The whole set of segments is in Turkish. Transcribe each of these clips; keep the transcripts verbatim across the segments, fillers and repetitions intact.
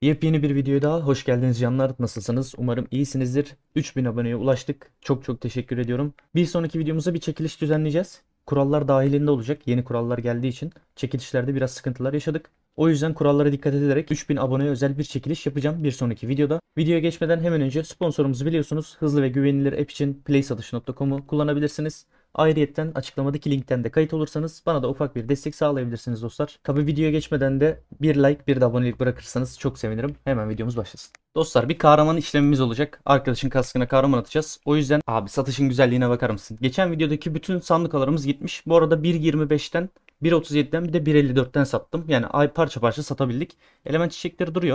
Yepyeni bir videoya daha hoş geldiniz canlar. Nasılsınız? Umarım iyisinizdir. üç bin aboneye ulaştık. Çok çok teşekkür ediyorum. Bir sonraki videomuzda bir çekiliş düzenleyeceğiz. Kurallar dahilinde olacak. Yeni kurallar geldiği için çekilişlerde biraz sıkıntılar yaşadık. O yüzden kurallara dikkat ederek üç bin aboneye özel bir çekiliş yapacağım bir sonraki videoda. Videoya geçmeden hemen önce sponsorumuzu biliyorsunuz. Hızlı ve güvenilir app için playsatış nokta com'u kullanabilirsiniz. Ayrıyetten açıklamadaki linkten de kayıt olursanız bana da ufak bir destek sağlayabilirsiniz dostlar. Tabi videoya geçmeden de bir like bir de abonelik bırakırsanız çok sevinirim. Hemen videomuz başlasın. Dostlar bir kahraman işlemimiz olacak. Arkadaşın kaskına kahraman atacağız. O yüzden abi satışın güzelliğine bakar mısın? Geçen videodaki bütün sandıkalarımız gitmiş. Bu arada bir yirmi beşten bir otuz yediden bir de bir elli dörtten sattım. Yani ay parça parça satabildik. Element çiçekleri duruyor.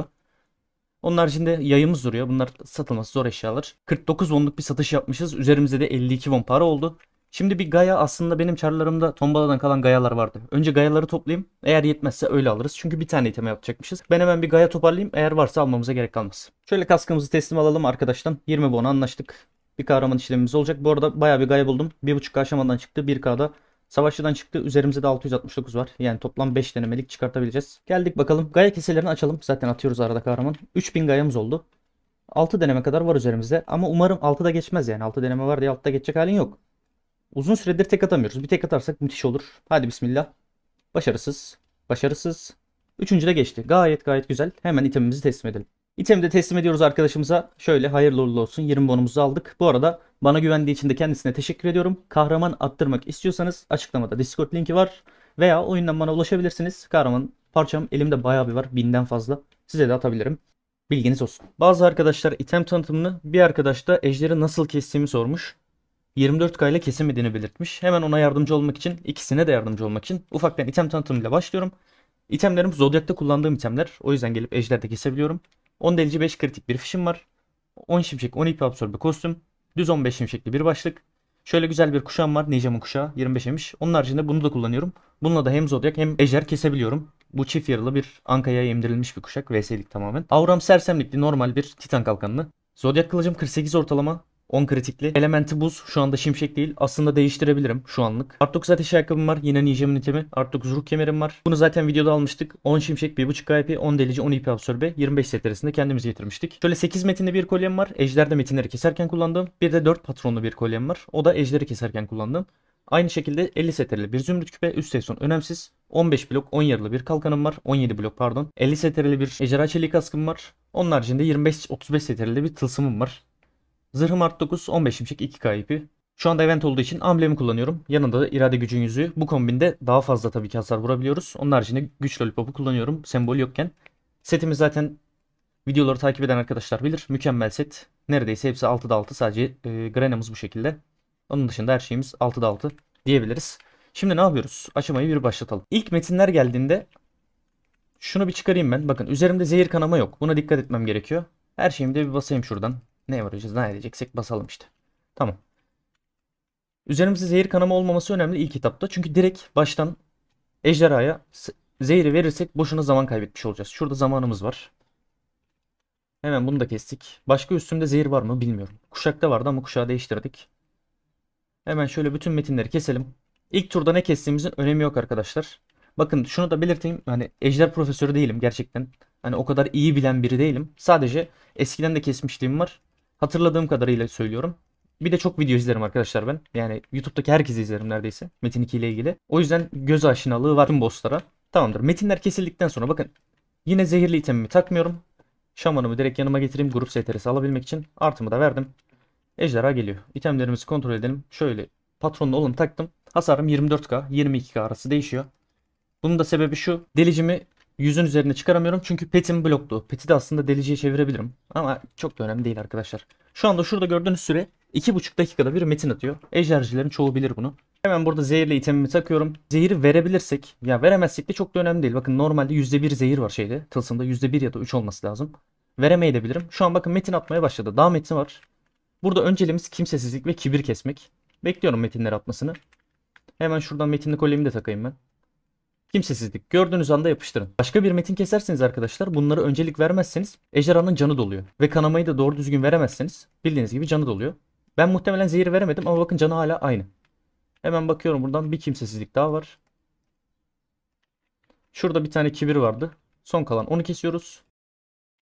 Onun haricinde yayımız duruyor. Bunlar satılması zor eşyalar. kırk dokuz wonluk bir satış yapmışız. Üzerimizde de elli iki won para oldu. Şimdi bir Gaya aslında benim çarlarımda tombaladan kalan Gayalar vardı. Önce Gayaları toplayayım. Eğer yetmezse öyle alırız. Çünkü bir tane iteme yapacakmışız. Ben hemen bir Gaya toparlayayım. Eğer varsa almamıza gerek kalmaz. Şöyle kaskımızı teslim alalım arkadaştan. yirmi won'a anlaştık. Bir kahraman işlemimiz olacak. Bu arada bayağı bir Gaya buldum. bir buçuk K aşamadan çıktı. bir K'da savaşçıdan çıktı. Üzerimizde de altı yüz altmış dokuz var. Yani toplam beş denemelik çıkartabileceğiz. Geldik bakalım. Gaya keselerini açalım. Zaten atıyoruz arada kahraman. üç bin Gayamız oldu. altı deneme kadar var üzerimizde. Ama umarım altıda geçmez yani. altı deneme var diye altıda geçecek halin yok. Uzun süredir tek atamıyoruz. Bir tek atarsak müthiş olur. Hadi bismillah. Başarısız. Başarısız. Üçüncü de geçti. Gayet gayet güzel. Hemen itemimizi teslim edelim. İtemi de teslim ediyoruz arkadaşımıza. Şöyle hayırlı uğurlu olsun. yirmi bonumuzu aldık. Bu arada bana güvendiği için de kendisine teşekkür ediyorum. Kahraman attırmak istiyorsanız açıklamada Discord linki var. Veya oyundan bana ulaşabilirsiniz. Kahraman parçam elimde bayağı bir var. Binden fazla. Size de atabilirim. Bilginiz olsun. Bazı arkadaşlar item tanıtımını, bir arkadaş da ejderi nasıl kestiğimi sormuş. yirmi dört K ile kesemediğini belirtmiş. Hemen ona yardımcı olmak için, ikisine de yardımcı olmak için ufaktan item tanıtımıyla başlıyorum. İtemlerim Zodyak'ta kullandığım itemler. O yüzden gelip ejderde kesebiliyorum. on delici beş kritik bir fişim var. on şimşek on ip absorbe kostüm. Düz on beş şimşekli bir başlık. Şöyle güzel bir kuşağım var. Ninja'mın kuşağı yirmi beş emiş. Onun haricinde bunu da kullanıyorum. Bununla da hem Zodyak hem ejder kesebiliyorum. Bu çift yarılı bir Anka'ya emdirilmiş bir kuşak. V S'lik tamamen. Auram sersemlikli normal bir Titan kalkanlı. Zodyak kılıcım kırk sekiz ortalama. on kritikli. Elementi buz. Şu anda şimşek değil. Aslında değiştirebilirim şu anlık. Art dokuz ateş ayakkabım var. Yine Ninja'mın itemi. Art dokuz ruh kemerim var. Bunu zaten videoda almıştık. on şimşek, bir buçuk K P, on delici, on ip absorbe. yirmi beş seterisinde kendimiz getirmiştik. Şöyle sekiz metinli bir kolyem var. Ejder'de metinleri keserken kullandığım. Bir de dört patronlu bir kolyem var. O da ejderi keserken kullandığım. Aynı şekilde elli seterili bir zümrüt küpe. Üst seksiyon önemsiz. on beş blok on yarılı bir kalkanım var. on yedi blok pardon. elli seterili bir ejderha çelik kaskım var. Onun haricinde yirmi beş otuz beş seterili bir tılsımım var. Zırhım art dokuz, on beş şimşek, iki K ipi. Şu anda event olduğu için amblemi kullanıyorum. Yanında da irade gücün yüzüğü. Bu kombinde daha fazla tabii ki hasar vurabiliyoruz. Onun haricinde güç lollipop'u kullanıyorum. Sembol yokken. Setimiz zaten videoları takip eden arkadaşlar bilir. Mükemmel set. Neredeyse hepsi altıda altı. Sadece e, Grena'mız bu şekilde. Onun dışında her şeyimiz altıda altı diyebiliriz. Şimdi ne yapıyoruz? Aşamayı bir başlatalım. İlk metinler geldiğinde şunu bir çıkarayım ben. Bakın üzerimde zehir kanama yok. Buna dikkat etmem gerekiyor. Her şeyimde bir basayım şuradan. Ne varacağız, ne edeceksek basalım işte. Tamam. Üzerimizde zehir kanama olmaması önemli ilk etapta. Çünkü direkt baştan ejderhaya zehri verirsek boşuna zaman kaybetmiş olacağız. Şurada zamanımız var. Hemen bunu da kestik. Başka üstümde zehir var mı bilmiyorum. Kuşakta vardı ama kuşağı değiştirdik. Hemen şöyle bütün metinleri keselim. İlk turda ne kestiğimizin önemi yok arkadaşlar. Bakın şunu da belirteyim. Hani ejder profesörü değilim gerçekten. Hani o kadar iyi bilen biri değilim. Sadece eskiden de kesmişliğim var. Hatırladığım kadarıyla söylüyorum. Bir de çok video izlerim arkadaşlar ben. Yani YouTube'daki herkesi izlerim neredeyse. Metin iki ile ilgili. O yüzden göz aşinalığı var tüm bosslara. Tamamdır. Metinler kesildikten sonra bakın. Yine zehirli itemimi takmıyorum. Şamanımı direkt yanıma getireyim. Grup S T R'si alabilmek için. Artımı da verdim. Ejderha geliyor. İtemlerimizi kontrol edelim. Şöyle patronlu olanı taktım. Hasarım yirmi dört K, yirmi iki K arası değişiyor. Bunun da sebebi şu. Delicimi yüzün üzerine çıkaramıyorum. Çünkü petim bloklu. Peti de aslında deliciye çevirebilirim. Ama çok da önemli değil arkadaşlar. Şu anda şurada gördüğünüz süre iki buçuk dakikada bir metin atıyor. Ejdercilerin çoğu bilir bunu. Hemen burada zehirli itemimi takıyorum. Zehiri verebilirsek, ya veremezsek de çok da önemli değil. Bakın normalde yüzde bir zehir var şeyde. Tılsımda yüzde bir ya da üç olması lazım. Veremeyebilirim. Şu an bakın metin atmaya başladı. Daha metin var. Burada önceliğimiz kimsesizlik ve kibir kesmek. Bekliyorum metinleri atmasını. Hemen şuradan metinli kolyemi de takayım ben. Kimsesizlik. Gördüğünüz anda yapıştırın. Başka bir metin keserseniz arkadaşlar bunları öncelik vermezseniz ejderhanın canı doluyor. Ve kanamayı da doğru düzgün veremezseniz bildiğiniz gibi canı doluyor. Ben muhtemelen zehir veremedim ama bakın canı hala aynı. Hemen bakıyorum buradan bir kimsesizlik daha var. Şurada bir tane kibir vardı. Son kalan onu kesiyoruz.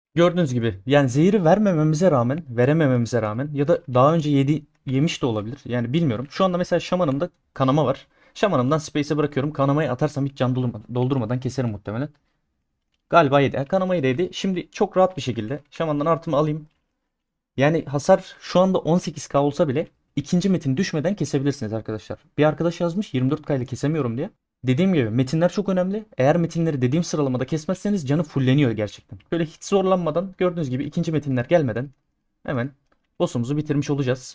Gördüğünüz gibi yani zehiri vermememize rağmen, veremememize rağmen ya da daha önce yedi yemiş de olabilir. Yani bilmiyorum. Şu anda mesela şamanımda kanama var. Şamanımdan space'e bırakıyorum. Kanamayı atarsam hiç can doldurma- doldurmadan keserim muhtemelen. Galiba yedi. Ha, kanamayı da yedi. Şimdi çok rahat bir şekilde şamandan artımı alayım. Yani hasar şu anda on sekiz K olsa bile ikinci metin düşmeden kesebilirsiniz arkadaşlar. Bir arkadaş yazmış yirmi dört K ile kesemiyorum diye. Dediğim gibi metinler çok önemli. Eğer metinleri dediğim sıralamada kesmezseniz canı fulleniyor gerçekten. Böyle hiç zorlanmadan gördüğünüz gibi ikinci metinler gelmeden hemen boss'umuzu bitirmiş olacağız.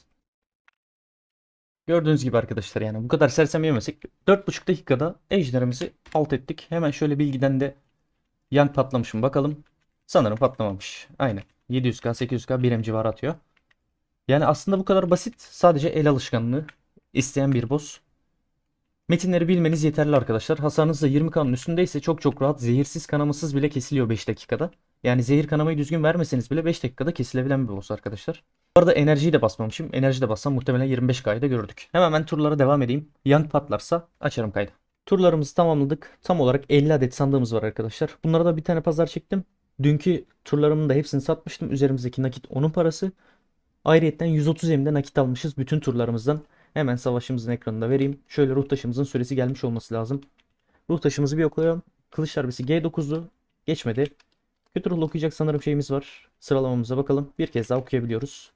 Gördüğünüz gibi arkadaşlar yani bu kadar sersem yemesek dört buçuk dakikada ejderimizi alt ettik. Hemen şöyle bilgiden de yan patlamış mı bakalım. Sanırım patlamamış. Aynen. yedi yüz K sekiz yüz K bir M civarı atıyor. Yani aslında bu kadar basit. Sadece el alışkanlığı isteyen bir boss. Metinleri bilmeniz yeterli arkadaşlar. Hasarınız da yirmi K'nın üstündeyse çok çok rahat zehirsiz kanamasız bile kesiliyor beş dakikada. Yani zehir kanamayı düzgün vermeseniz bile beş dakikada kesilebilen bir boss arkadaşlar. Bu arada enerjiyi de basmamışım. Enerji de bassam muhtemelen yirmi beş K'yı da görürdük. Hemen ben turlara devam edeyim. Yank patlarsa açarım kaydı. Turlarımızı tamamladık. Tam olarak elli adet sandığımız var arkadaşlar. Bunlara da bir tane pazar çektim. Dünkü turlarımın da hepsini satmıştım. Üzerimizdeki nakit onun parası. Ayrıyetten yüz otuz M'de nakit almışız bütün turlarımızdan. Hemen savaşımızın ekranında vereyim. Şöyle ruh taşımızın süresi gelmiş olması lazım. Ruh taşımızı bir okuyalım. Kılıç darbesi G dokuzdu. Geçmedi. Kötü ruhlu okuyacak sanırım şeyimiz var. Sıralamamıza bakalım. Bir kez daha okuyabiliyoruz.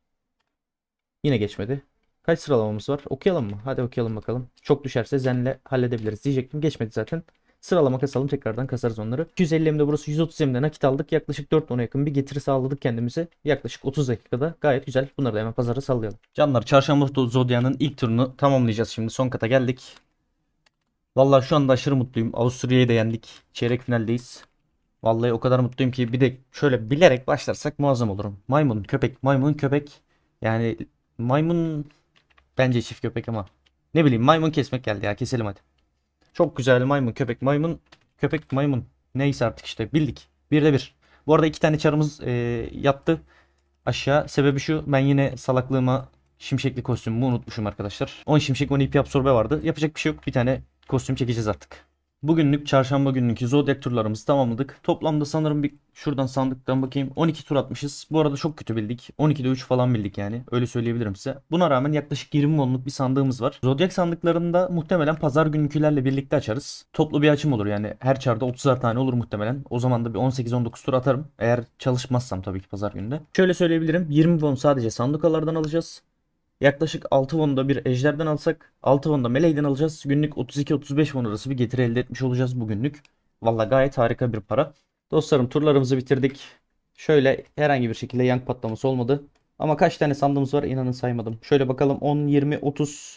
Yine geçmedi. Kaç sıralamamız var? Okuyalım mı? Hadi okuyalım bakalım. Çok düşerse zenle halledebiliriz diyecektim. Geçmedi zaten. Sıralama kasalım. Tekrardan kasarız onları. iki yüz elli M'de burası yüz otuz M'de nakit aldık. Yaklaşık dört tona yakın bir getiri sağladık kendimize. Yaklaşık otuz dakikada. Gayet güzel. Bunları da hemen pazara sallayalım. Canlar çarşamba Zodya'nın ilk turunu tamamlayacağız şimdi. Son kata geldik. Vallahi şu anda aşırı mutluyum. Avusturya'yı da yendik. Çeyrek finaldeyiz. Vallahi o kadar mutluyum ki bir de şöyle bilerek başlarsak muazzam olurum. Maymun, köpek, maymun, köpek. Yani maymun bence çift köpek ama ne bileyim maymun kesmek geldi ya keselim hadi. Çok güzel maymun, köpek, maymun, köpek, maymun. Neyse artık işte bildik. Bir de bir. Bu arada iki tane çarımız e, yattı aşağı. Sebebi şu ben yine salaklığıma şimşekli kostümümü unutmuşum arkadaşlar. on şimşek on ipi absorbe vardı. Yapacak bir şey yok. Bir tane kostüm çekeceğiz artık. Bugünlük çarşamba günlükü Zodiac turlarımızı tamamladık. Toplamda sanırım bir şuradan sandıktan bakayım on iki tur atmışız. Bu arada çok kötü bildik. on ikide üç falan bildik yani. Öyle söyleyebilirim size. Buna rağmen yaklaşık yirmi wonluk bir sandığımız var. Zodiac sandıklarında muhtemelen pazar günkülerle birlikte açarız. Toplu bir açım olur yani. Her çarda otuzar tane olur muhtemelen. O zaman da bir on sekiz on dokuz tur atarım. Eğer çalışmazsam tabii ki pazar gününde. Şöyle söyleyebilirim. yirmi won sadece sandukalardan alacağız. Yaklaşık altı won'da bir ejderden alsak altı won'da meleğden alacağız. Günlük otuz iki otuz beş won arası bir getiri elde etmiş olacağız bugünlük. Valla gayet harika bir para. Dostlarım turlarımızı bitirdik. Şöyle herhangi bir şekilde yank patlaması olmadı. Ama kaç tane sandığımız var inanın saymadım. Şöyle bakalım on, yirmi, otuz,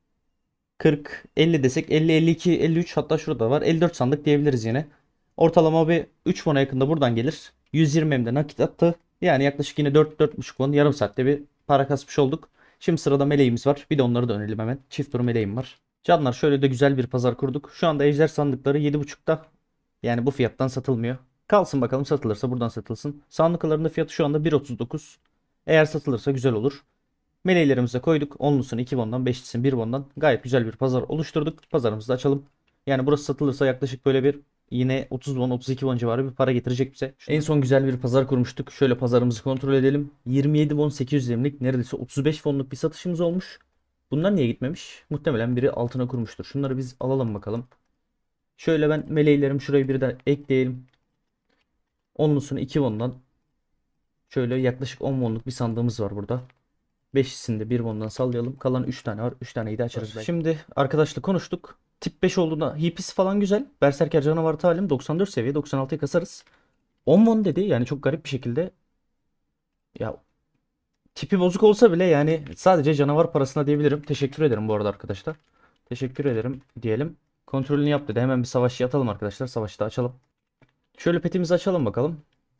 kırk, elli desek elli, elli iki, elli üç hatta şurada var. elli dört sandık diyebiliriz yine. Ortalama bir üç won'a yakında buradan gelir. yüz yirmi M'de nakit attı. Yani yaklaşık yine dört dört buçuk won yarım saatte bir para kasmış olduk. Şimdi sırada meleğimiz var. Bir de onları da önerelim hemen. Çift tur meleğim var. Canlar şöyle de güzel bir pazar kurduk. Şu anda ejder sandıkları yedi buçukta. Yani bu fiyattan satılmıyor. Kalsın bakalım satılırsa buradan satılsın. Sandıkların fiyatı şu anda bir otuz dokuz. Eğer satılırsa güzel olur. Meleğlerimize koyduk. Onlusunu iki bondan, beşlisini bir bondan gayet güzel bir pazar oluşturduk. Pazarımızı da açalım. Yani burası satılırsa yaklaşık böyle bir yine otuz won otuz iki won civarı bir para getirecek bize. En son güzel bir pazar kurmuştuk. Şöyle pazarımızı kontrol edelim. yirmi yedi won sekiz yüz yirmilik neredeyse otuz beş wonluk bir satışımız olmuş. Bunlar niye gitmemiş? Muhtemelen biri altına kurmuştur. Şunları biz alalım bakalım. Şöyle ben meleğlerimi şuraya bir de ekleyelim. Onlusunu iki wondan. Şöyle yaklaşık on wonluk bir sandığımız var burada. beşisini de bir bondan sallayalım. Kalan üç tane var. üç taneyi de açarız belki. Şimdi arkadaşla konuştuk. Tip beş olduğunda hipisi falan güzel. Berserker canavar talim doksan dört seviye doksan altıya kasarız. on won dedi. Yani çok garip bir şekilde. Ya tipi bozuk olsa bile yani sadece canavar parasına diyebilirim. Teşekkür ederim bu arada arkadaşlar. Teşekkür ederim diyelim. Kontrolünü yap dedi. Hemen bir savaşçı atalım arkadaşlar. Savaşı da açalım. Şöyle petimizi açalım bakalım.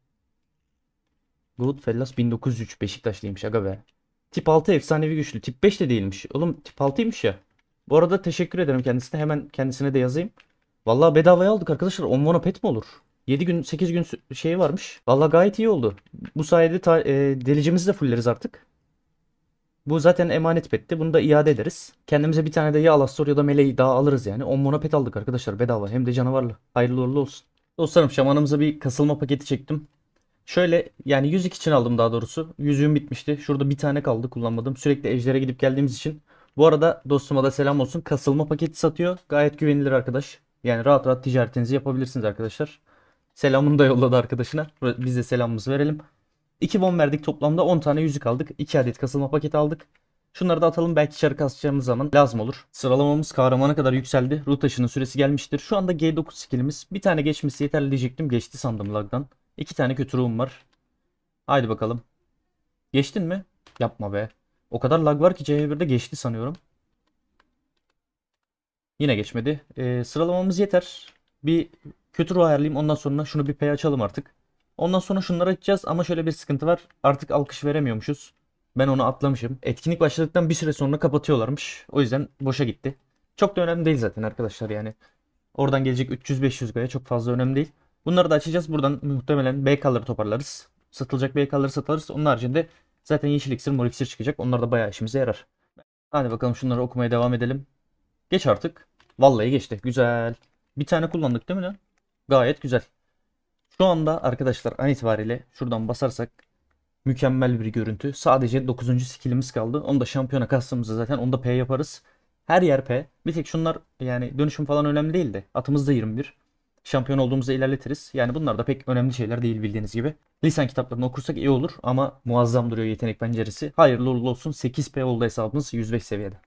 Goodfellas bin dokuz yüz üç Beşiktaşlıymış aga be. Tip altı efsanevi güçlü. Tip beş de değilmiş. Oğlum tip altıymış ya. Bu arada teşekkür ederim kendisine. Hemen kendisine de yazayım. Vallahi bedavaya aldık arkadaşlar. on won'a pet mi olur? yedi gün sekiz gün şeyi varmış. Vallahi gayet iyi oldu. Bu sayede ta- e, delicimizi de fulleriz artık. Bu zaten emanet petti. Bunu da iade ederiz. Kendimize bir tane de ya Alastor ya da Meleği daha alırız yani. on won'a pet aldık arkadaşlar bedava. Hem de canavarlı. Hayırlı uğurlu olsun. Dostlarım şamanımıza bir kasılma paketi çektim. Şöyle yani yüzük için aldım daha doğrusu. Yüzüğüm bitmişti. Şurada bir tane kaldı kullanmadım. Sürekli Ejder'e gidip geldiğimiz için. Bu arada dostuma da selam olsun. Kasılma paketi satıyor. Gayet güvenilir arkadaş. Yani rahat rahat ticaretinizi yapabilirsiniz arkadaşlar. Selamını da yolladı arkadaşına. Biz de selamımızı verelim. iki bon verdik, toplamda on tane yüzük aldık. iki adet kasılma paketi aldık. Şunları da atalım, belki çarı kasacağımız zaman lazım olur. Sıralamamız kahramana kadar yükseldi. Ruh taşının süresi gelmiştir. Şu anda G dokuz skillimiz. Bir tane geçmesi yeterli diyecektim. Geçti sandım lagdan. İki tane kötü ruhum var. Haydi bakalım. Geçtin mi? Yapma be. O kadar lag var ki C birde geçti sanıyorum. Yine geçmedi. Ee, sıralamamız yeter. Bir kötü ruh ayarlayayım. Ondan sonra şunu bir P açalım artık. Ondan sonra şunları açacağız ama şöyle bir sıkıntı var. Artık alkış veremiyormuşuz. Ben onu atlamışım. Etkinlik başladıktan bir süre sonra kapatıyorlarmış. O yüzden boşa gitti. Çok da önemli değil zaten arkadaşlar yani. Oradan gelecek üç yüz beş yüz gaya çok fazla önemli değil. Bunları da açacağız. Buradan muhtemelen B K'ları toparlarız. Satılacak B K'ları satarız. Onun haricinde zaten yeşil iksir, mor iksir çıkacak. Onlar da bayağı işimize yarar. Hadi bakalım şunları okumaya devam edelim. Geç artık. Vallahi geçti. Güzel. Bir tane kullandık değil mi lan? Gayet güzel. Şu anda arkadaşlar an itibariyle şuradan basarsak mükemmel bir görüntü. Sadece dokuzuncu skillimiz kaldı. Onu da şampiyona kastığımızda zaten onu da P yaparız. Her yer P. Bir tek şunlar yani dönüşüm falan önemli değil de atımız da yirmi bir. Şampiyon olduğumuzda ilerletiriz. Yani bunlar da pek önemli şeyler değil bildiğiniz gibi. Lisan kitaplarını okursak iyi olur ama muazzam duruyor yetenek penceresi. Hayırlı uğurlu olsun. sekiz P oldu hesabımız yüz beş seviyede.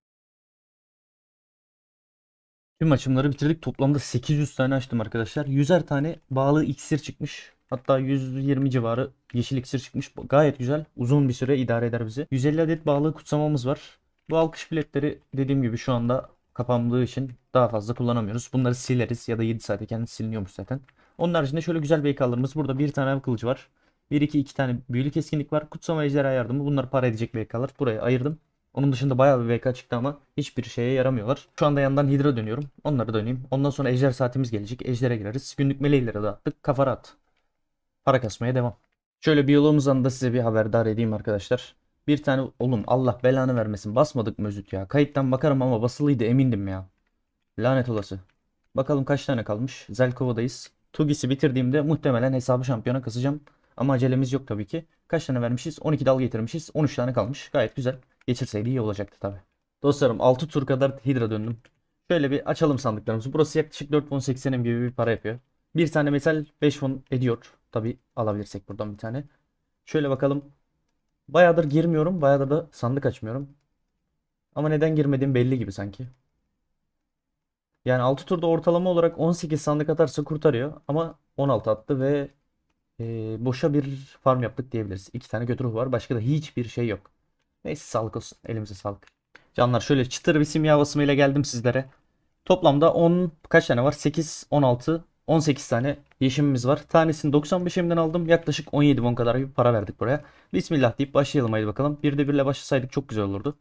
Tüm açımları bitirdik. Toplamda sekiz yüz tane açtım arkadaşlar. yüzer tane bağlı iksir çıkmış. Hatta yüz yirmi civarı yeşil iksir çıkmış. Gayet güzel. Uzun bir süre idare eder bizi. yüz elli adet bağlı kutsamamız var. Bu alkış biletleri dediğim gibi şu anda kapandığı için daha fazla kullanamıyoruz. Bunları sileriz ya da yedi saate kendisi siliniyormuş zaten. Onun haricinde şöyle güzel B K'larımız. Burada bir tane av kılıcı var. Bir iki iki tane büyülü keskinlik var. Kutsama ejderha yardımı. Bunlar para edecek B K'lar. Buraya ayırdım. Onun dışında bayağı bir V K çıktı ama hiçbir şeye yaramıyorlar. Şu anda yandan Hydra dönüyorum. Onları döneyim. Ondan sonra Ejder saatimiz gelecek. Ejder'e gireriz. Günlük meleğlere dağıttık. Kafa rahat. Para kasmaya devam. Şöyle biyoloğumuzdan da size bir haberdar edeyim arkadaşlar. Bir tane oğlum Allah belanı vermesin. Basmadık mı özüt ya? Kayıttan bakarım ama basılıydı emindim ya. Lanet olası. Bakalım kaç tane kalmış. Zelkova'dayız. Tugis'i bitirdiğimde muhtemelen hesabı şampiyona kasacağım. Ama acelemiz yok tabii ki. Kaç tane vermişiz? on iki dal getirmişiz. on üç tane kalmış. Gayet güzel. Geçirseydi iyi olacaktı tabii. Dostlarım altı tur kadar Hydra döndüm. Şöyle bir açalım sandıklarımızı. Burası yaklaşık dört bin seksenim gibi bir para yapıyor. Bir tane metal beş bin ediyor. Tabii alabilirsek buradan bir tane. Şöyle bakalım. Bayağıdır girmiyorum. Bayağıdır da sandık açmıyorum. Ama neden girmediğim belli gibi sanki. Yani altı turda ortalama olarak on sekiz sandık atarsa kurtarıyor. Ama on altı attı ve e, boşa bir farm yaptık diyebiliriz. İki tane götürü var. Başka da hiçbir şey yok. Neyse sağlık olsun. Elimize sağlık. Canlar şöyle çıtır bir simya basımıyla geldim sizlere. Toplamda on kaç tane var? sekiz, on altı, on sekiz tane yeşimimiz var. Tanesini doksan beş emden aldım. Yaklaşık on yedi won kadar bir para verdik buraya. Bismillah deyip başlayalım haydi bakalım. Bir de birle başlasaydık çok güzel olurdu.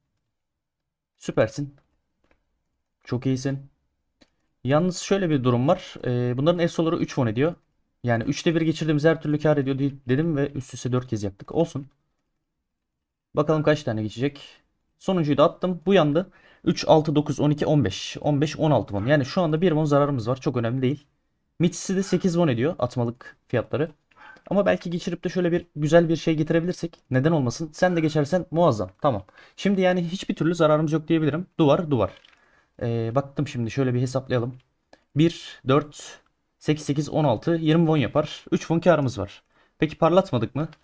Süpersin. Çok iyisin. Yalnız şöyle bir durum var. Ee, bunların esoları üç won ediyor. Yani üçte bir geçirdiğimiz her türlü kar ediyor dedim ve üst üste dört kez yaptık. Olsun. Bakalım kaç tane geçecek. Sonuncuyu da attım. Bu yandı. üç, altı, dokuz, on iki, on beş. on beş, on altı won. Yani şu anda bir won zararımız var. Çok önemli değil. Mitsi de sekiz won ediyor atmalık fiyatları. Ama belki geçirip de şöyle bir güzel bir şey getirebilirsek neden olmasın. Sen de geçersen muazzam. Tamam. Şimdi yani hiçbir türlü zararımız yok diyebilirim. Duvar duvar. Ee, baktım şimdi şöyle bir hesaplayalım. bir, dört, sekiz, sekiz, on altı, yirmi won yapar. üç won karımız var. Peki parlatmadık mı?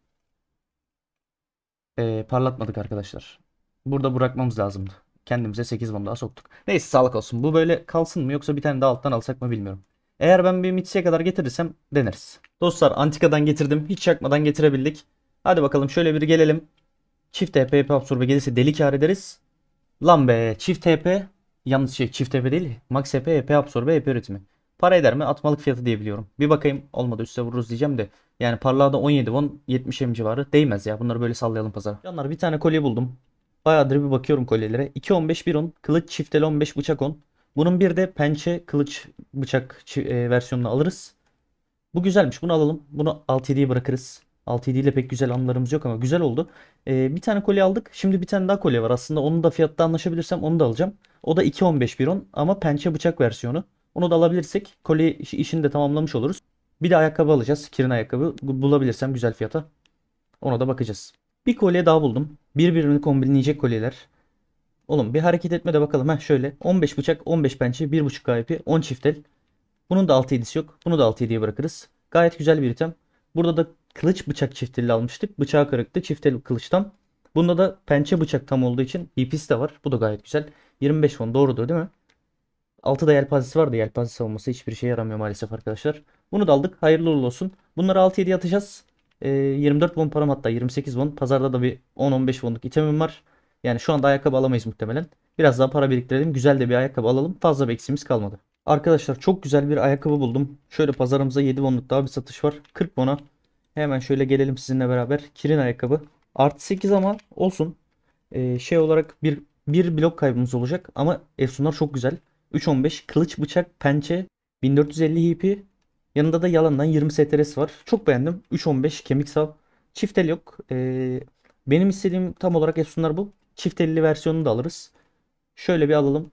Ee, parlatmadık arkadaşlar. Burada bırakmamız lazımdı. Kendimize sekiz won daha soktuk. Neyse sağlık olsun. Bu böyle kalsın mı yoksa bir tane daha alttan alsak mı bilmiyorum. Eğer ben bir Mitsi'ye kadar getirirsem deneriz. Dostlar antikadan getirdim. Hiç çakmadan getirebildik. Hadi bakalım şöyle bir gelelim. Çift T P H P absorbe gelirse deli kar ederiz. Lan be çift T P yanlış şey çift T P değil. Max H P, H P absorbe, H P üretimi. Para eder mi? Atmalık fiyatı diye biliyorum. Bir bakayım olmadı üstüne vururuz diyeceğim de. Yani parlağı da on yedi won yetmiş em civarı. Değmez ya. Bunları böyle sallayalım pazara. Canlar bir tane kolye buldum. Bayağıdır bir bakıyorum kolyelere. iki on beş bir on. Kılıç çifteli on beş bıçak on. Bunun bir de pençe kılıç bıçak çi- e, versiyonunu alırız. Bu güzelmiş. Bunu alalım. Bunu altı yediye bırakırız. altı yedi ile pek güzel anılarımız yok ama güzel oldu. Ee, bir tane kolye aldık. Şimdi bir tane daha kolye var. Aslında onu da fiyatta anlaşabilirsem onu da alacağım. O da iki on beş bir on ama pençe bıçak versiyonu. Onu da alabilirsek kolye işi- işini de tamamlamış oluruz. Bir de ayakkabı alacağız. Kirin ayakkabı. Bulabilirsem güzel fiyata. Ona da bakacağız. Bir kolye daha buldum. Birbirini kombinleyecek kolyeler. Oğlum bir hareket etme de bakalım. Heh şöyle. on beş bıçak, on beş pençe, bir buçuk K P, on çift el. Bunun da altı yedisi yok. Bunu da altı yediye bırakırız. Gayet güzel bir item. Burada da kılıç bıçak çifteli almıştık. Bıçağı kırıktı. Çifteli kılıçtan. Bunda da pençe bıçak tam olduğu için D P'si de var. Bu da gayet güzel. yirmi beş won doğrudur değil mi? altıda yelpazesi vardı. Yelpaze savunması hiçbir şey yaramıyor maalesef arkadaşlar. Bunu da aldık. Hayırlı uğurlu olsun. Bunları altı yediye atacağız. Ee, yirmi dört won param, hatta yirmi sekiz won. Pazarda da bir on on beş wonluk itemim var. Yani şu anda ayakkabı alamayız muhtemelen. Biraz daha para biriktirelim. Güzel de bir ayakkabı alalım. Fazla bir eksiğimiz kalmadı. Arkadaşlar çok güzel bir ayakkabı buldum. Şöyle pazarımıza yedi wonluk daha bir satış var. kırk won'a. Hemen şöyle gelelim sizinle beraber. Kirin ayakkabı. Artı sekiz ama olsun. Ee, şey olarak bir bir blok kaybımız olacak ama efsunlar çok güzel. üç on beş kılıç bıçak pençe, bin dört yüz elli H P. Yanında da yalandan yirmi S T R'si var. Çok beğendim. üç on beş kemik sav. Çift el yok. Ee, benim istediğim tam olarak efsunlar bu. Çift elli versiyonunu da alırız. Şöyle bir alalım.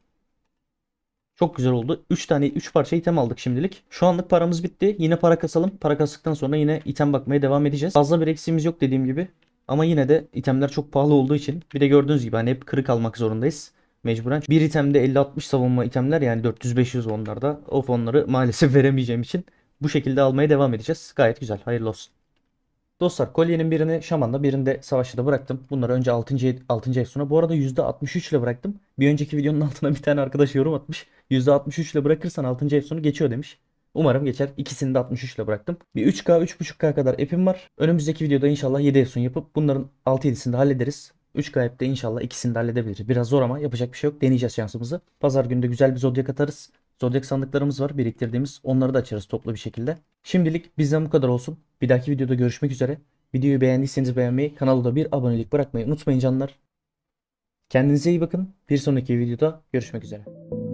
Çok güzel oldu. üç tane üç parça item aldık şimdilik. Şu anlık paramız bitti. Yine para kasalım. Para kastıktan sonra yine item bakmaya devam edeceğiz. Fazla bir eksiğimiz yok dediğim gibi. Ama yine de itemler çok pahalı olduğu için bir de gördüğünüz gibi hani hep kırık almak zorundayız. Mecburen. Bir itemde elli altmış savunma itemler, yani dört yüz beş yüz onlarda. Of, onları maalesef veremeyeceğim için bu şekilde almaya devam edeceğiz. Gayet güzel. Hayırlı olsun. Dostlar, kolyenin birini şamanda, birini de savaşçıda bıraktım. Bunları önce altıncı. altıncı Efsun'a. Bu arada yüzde altmış üç ile bıraktım. Bir önceki videonun altına bir tane arkadaş yorum atmış. yüzde altmış üç ile bırakırsan altıncı Efsun'u geçiyor demiş. Umarım geçer. İkisini de altmış üç ile bıraktım. Bir üç K üç buçuk K kadar epim var. Önümüzdeki videoda inşallah yedi Efsun yapıp bunların altı yedisini de hallederiz. üç K epte inşallah ikisini de halledebiliriz. Biraz zor ama yapacak bir şey yok. Deneyeceğiz şansımızı. Pazar günü de güzel bir zodyak atarız. Zodyak sandıklarımız var biriktirdiğimiz. Onları da açarız toplu bir şekilde. Şimdilik bizden bu kadar olsun. Bir dahaki videoda görüşmek üzere. Videoyu beğendiyseniz beğenmeyi, kanala da bir abonelik bırakmayı unutmayın canlar. Kendinize iyi bakın. Bir sonraki videoda görüşmek üzere.